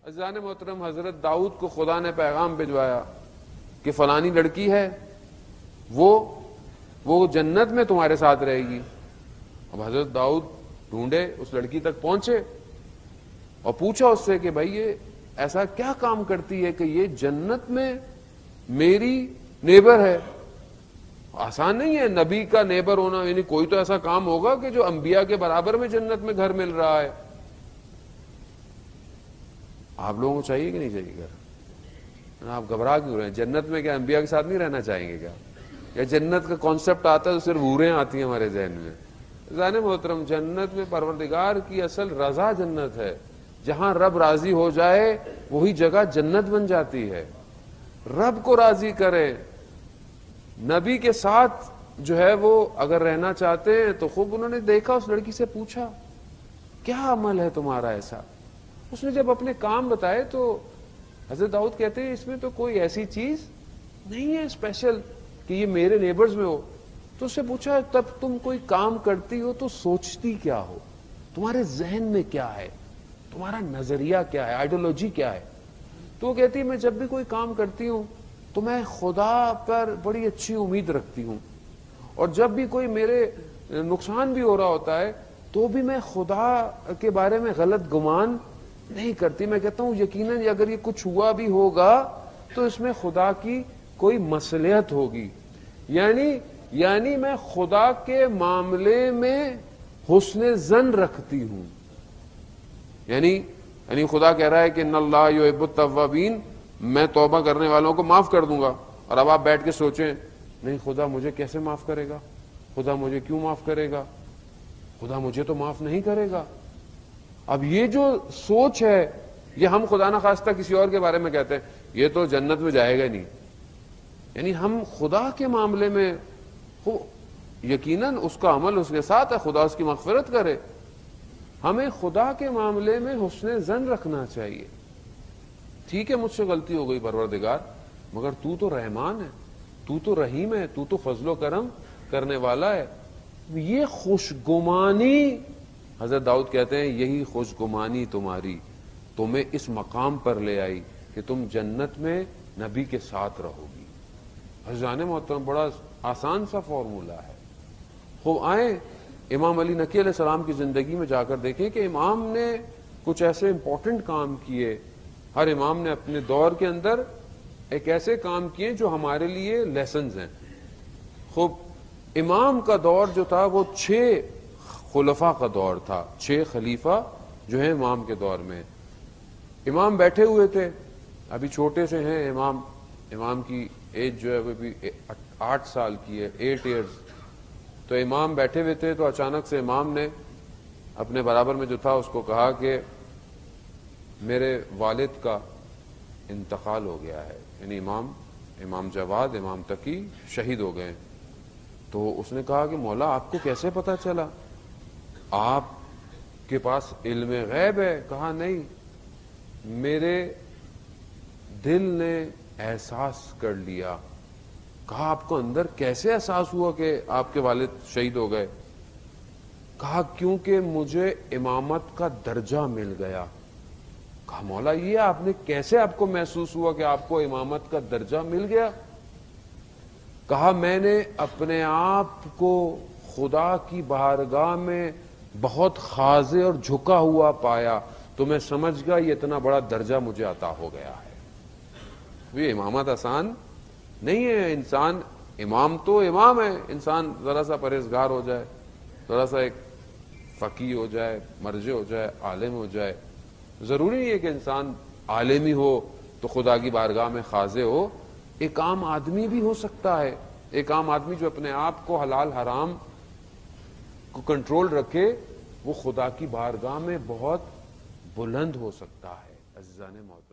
عزیزان محترم، حضرت داؤد کو خدا نے پیغام بھجوایا کہ فلانی لڑکی ہے، وہ جنت میں تمہارے ساتھ رہے گی۔ اب حضرت داؤد ڈھونڈے، اس لڑکی تک پہنچے اور پوچھا اس سے کہ بھائی یہ ایسا کیا کام کرتی ہے کہ یہ جنت میں میری نیبر ہے۔ آسان نہیں ہے نبی کا نیبر ہونا، یعنی کوئی تو ایسا کام ہوگا کہ جو انبیاء کے برابر میں جنت میں گھر مل رہا ہے۔ آپ لوگوں کو چاہیے کہ نہیں چاہیے گھر؟ آپ گھبرا کیوں رہے ہیں؟ جنت میں کیا انبیاء کے ساتھ نہیں رہنا چاہیں گے کیا؟ یا جنت کا کانسیپٹ آتا ہے تو صرف حوریں آتی ہیں ہمارے ذہن میں؟ ذہن محترم، جنت میں پروردگار کی اصل رضا جنت ہے، جہاں رب راضی ہو جائے وہی جگہ جنت بن جاتی ہے۔ رب کو راضی کرے، نبی کے ساتھ جو ہے وہ اگر رہنا چاہتے ہیں تو خوب انہوں نے دیکھا، اس لڑکی سے پوچھا کیا عمل ہے تمہارا ایسا؟ اس نے جب اپنے کام بتائے تو حضرت داؤد کہتے ہیں اس میں تو کوئی ایسی چیز نہیں ہے اسپیشل کہ یہ میرے نیبرز میں ہو۔ تو اس سے پوچھا تب تم کوئی کام کرتی ہو تو سوچتی کیا ہو؟ تمہارے ذہن میں کیا ہے؟ تمہارا نظریہ کیا ہے؟ آئیڈیالوجی کیا ہے؟ تو وہ کہتی ہے میں جب بھی کوئی کام کرتی ہوں تو میں خدا پر بڑی اچھی امید رکھتی ہوں، اور جب بھی کوئی میرے نقصان بھی ہو رہا ہوتا ہے تو بھی میں خدا کے بارے میں غلط گمان نہیں کرتی۔ میں کہتا ہوں یقیناً اگر یہ کچھ ہوا بھی ہوگا تو اس میں خدا کی کوئی مصلحت ہوگی، یعنی میں خدا کے معاملے میں حسن ظن رکھتی ہوں۔ یعنی خدا کہہ رہا ہے کہ ان اللہ یحب التوابین، میں توبہ کرنے والوں کو معاف کر دوں گا، اور اب آپ بیٹھ کے سوچیں نہیں خدا مجھے کیسے معاف کرے گا؟ خدا مجھے کیوں معاف کرے گا؟ خدا مجھے تو معاف نہیں کرے گا۔ اب یہ جو سوچ ہے یہ ہم خدا نخواستہ کسی اور کے بارے میں کہتے ہیں یہ تو جنت میں جائے گا نہیں، یعنی ہم خدا کے معاملے میں یقیناً اس کا عمل اس کے ساتھ ہے، خدا اس کی مغفرت کرے، ہمیں خدا کے معاملے میں حسن ظن رکھنا چاہیے۔ ٹھیک ہے مجھ سے غلطی ہو گئی پروردگار، مگر تو تو رحمان ہے، تو تو رحیم ہے، تو تو فضل و کرم کرنے والا ہے۔ یہ خوشگمانی، حضرت داؤد کہتے ہیں یہی خوشگمانی تمہاری تمہیں اس مقام پر لے آئی کہ تم جنت میں نبی کے ساتھ رہو گی۔ عزیزان محترم، بڑا آسان سا فارمولہ ہے۔ خوب آئیں امام علی نقی علیہ السلام کی زندگی میں جا کر دیکھیں کہ امام نے کچھ ایسے امپورٹنٹ کام کیے، ہر امام نے اپنے دور کے اندر ایک ایسے کام کیے جو ہمارے لیے لیسنز ہیں۔ خوب امام کا دور جو تھا وہ 6 خلفاء کا دور تھا، 6 خلیفہ جو ہیں امام کے دور میں۔ امام بیٹھے ہوئے تھے، ابھی چھوٹے سے ہیں امام کی ایج جو ہے وہ بھی 8 سال کی ہے، 8 ایئرز۔ تو امام بیٹھے ہوئے تھے تو اچانک سے امام نے اپنے برابر میں جو تھا اس کو کہا کہ میرے والد کا انتقال ہو گیا ہے، یعنی امام جواد، امام تقی شہید ہو گئے۔ تو اس نے کہا کہ مولا آپ کو کیسے پتا چلا؟ آپ کے پاس علم غیب ہے؟ کہا نہیں، میرے دل نے احساس کر لیا۔ کہا آپ کو اندر کیسے احساس ہوا کہ آپ کے والد شہید ہو گئے؟ کہا کیونکہ مجھے امامت کا درجہ مل گیا۔ کہا مولا یہ آپ نے کیسے، آپ کو محسوس ہوا کہ آپ کو امامت کا درجہ مل گیا؟ کہا میں نے اپنے آپ کو خدا کی بارگاہ میں بہت خاضع اور جھکا ہوا پایا تو میں سمجھ گیا یہ اتنا بڑا درجہ مجھے عطا ہو گیا ہے۔ یہ امامت آسان نہیں ہے، انسان امام تو امام ہے، انسان ذرا سا پرہیزگار ہو جائے، ذرا سا ایک فقیہ ہو جائے، مرجع ہو جائے، عالم ہو جائے، ضروری نہیں ہے کہ انسان عالمی ہو تو خدا کی بارگاہ میں خاضع ہو۔ ایک عام آدمی بھی ہو سکتا ہے، ایک عام آدمی جو اپنے آپ کو حلال حرام کو کنٹرول رکھے وہ خدا کی بارگاہ میں بہت بلند ہو سکتا ہے۔ عزیزان محترم،